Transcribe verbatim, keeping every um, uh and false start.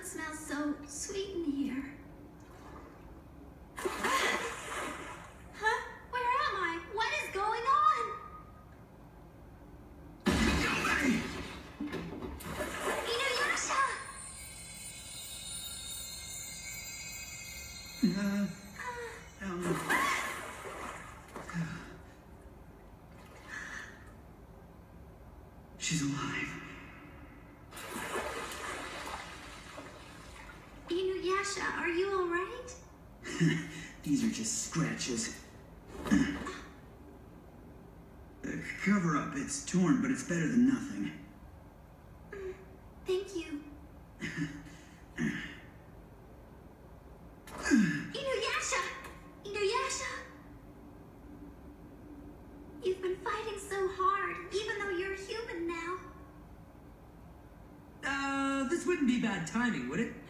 Food smells so sweet in here. Huh? Where am I? What is going on? Kagome! InuYasha! Uh, um... She's alive. InuYasha, are you all right? These are just scratches. Uh, cover up. It's torn, but it's better than nothing. Mm, thank you. InuYasha! InuYasha! You've been fighting so hard, even though you're human now. Uh, this wouldn't be bad timing, would it?